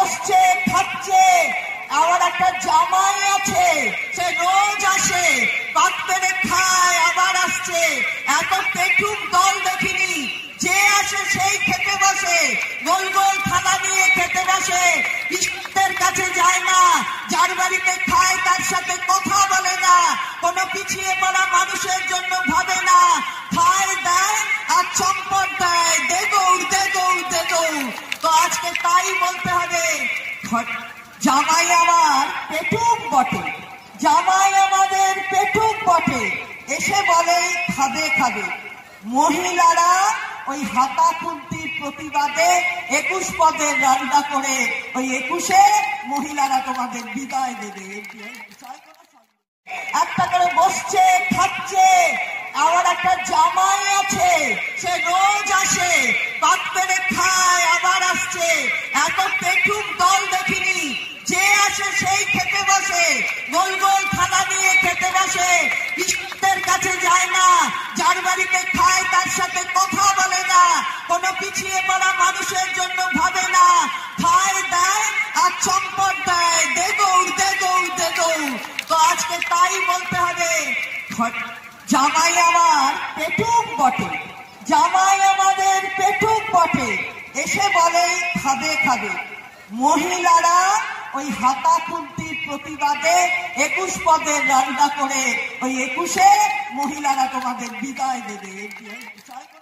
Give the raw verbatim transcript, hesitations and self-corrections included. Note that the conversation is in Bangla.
বসছে খাচ্ছে, আবার একটা জামাই আছে সে রোজ আসে ভাত পেরে খায় আবার আসছে। এত পেটুক দল দেখিনি, যে আসে সেই খেতে বসে, গোল গোল থালা নিয়ে খেতে বসে, ইষ্টের কাছে যায় না, যার বাড়িতে খায় তার সাথে কথা বলে না, কোনো পিছিয়ে পড়া মানুষের জন্য ভাবে না, খায় দেয় আর চম্পট দেয়, দে দৌড় দে দৌড় দে দৌড়। তো আজকে তাই বলতে হবে, জামাই আমার পেটুক বটে, জামাই আমাদের পেটুক বটে, এসে বলে খাবে খাবে। মহিলারা ওই হাতা খুন্তির প্রতিবাদে একুশ পদের রান্না করে ওই একুশে মহিলারা তোমাদের বিদায় দেবে। একটা করে বসছে খাচ্ছে, আবার একটা জামাই আছে সে রোজ আসে ভাত পেরে খায় আবার আসছে। এত পেটুক দল দেখিনি, যে আসে সেই খেতে বসে, গোল গোল থালা নিয়ে খেতে বসে, ইষ্টের কাছে যায় না, যার বাড়িতে খায় তার সাথে কথা বলে না, কোনো পিছিয়ে পড়া মানুষের জন্য ভাবে না, খায় দেয় আর চম্পট দেয়, দে দৌড় দে দৌড় দে দৌড়। তো আজকে তাই বলতে হবে, জামাই আমার পেটুক বটে, জামাই আমাদের পেটুক বটে, এসে বলে খাবে খাবে। মহিলারা ওই হাতা খুন্তির প্রতিবাদে একুশ পদের রান্না করে ওই একুশে মহিলারা তোমাদের বিদায় দেবে।